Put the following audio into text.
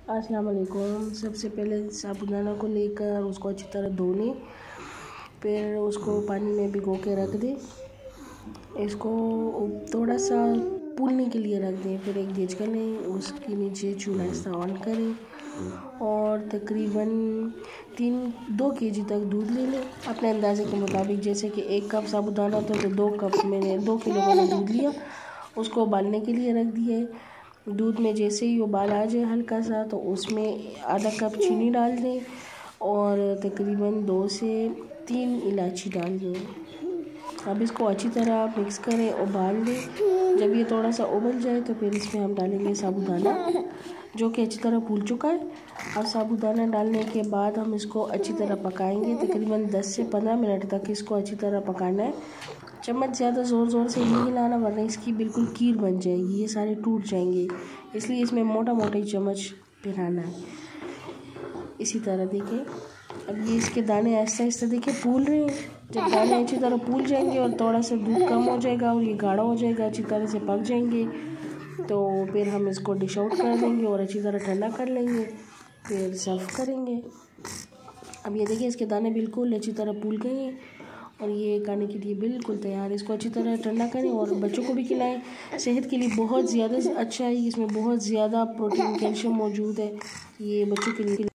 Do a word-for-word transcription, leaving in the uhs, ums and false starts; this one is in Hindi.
अस्सलाम वालेकुम। सबसे पहले साबूदाना को लेकर उसको अच्छी तरह धोने, फिर उसको पानी में भिगो के रख दें। इसको थोड़ा सा फूलने के लिए रख दें। फिर एक देचका लें, उसके नीचे चूल्हा ऐसा ऑन करें और तकरीबन तीन दो केजी तक दूध ले लें अपने अंदाजे के मुताबिक। जैसे कि एक कप साबूदाना था तो दो कप मैंने दो किलो मैंने दूध लिया, उसको उबालने के लिए रख दिया है। दूध में जैसे ही उबाल आ जाए हल्का सा तो उसमें आधा कप चीनी डाल दें और तकरीबन दो से तीन इलायची डाल दें। अब इसको अच्छी तरह मिक्स करें, उबाल दें। जब ये थोड़ा सा उबल जाए तो फिर इसमें हम डालेंगे साबूदाना, जो कि अच्छी तरह फूल चुका है। और साबूदाना डालने के बाद हम इसको अच्छी तरह पकाएंगे। तकरीबन दस से पंद्रह मिनट तक इसको अच्छी तरह पकाना है। चम्मच ज़्यादा ज़ोर ज़ोर से नहीं हिलाना, वरना इसकी बिल्कुल कीर बन जाएगी, ये सारे टूट जाएंगे। इसलिए इसमें मोटा मोटा ही चम्मच पिराना है। इसी तरह देखें, अब ये इसके दाने ऐसा ऐसा देखें फूल रहे हैं। जब दाने अच्छी तरह फूल जाएंगे और थोड़ा सा दूध कम हो जाएगा और ये गाढ़ा हो जाएगा, अच्छी तरह से पक जाएंगे, तो फिर हम इसको डिश आउट कर देंगे और अच्छी तरह ठंडा कर लेंगे, फिर सर्व करेंगे। अब ये देखिए इसके दाने बिल्कुल अच्छी तरह फूल गए हैं और ये खाने के लिए बिल्कुल तैयार है। इसको अच्छी तरह ठंडा करें और बच्चों को भी खिलाएं। सेहत के लिए बहुत ज़्यादा अच्छा है, इसमें बहुत ज़्यादा प्रोटीन कैल्शियम मौजूद है, ये बच्चों के लिए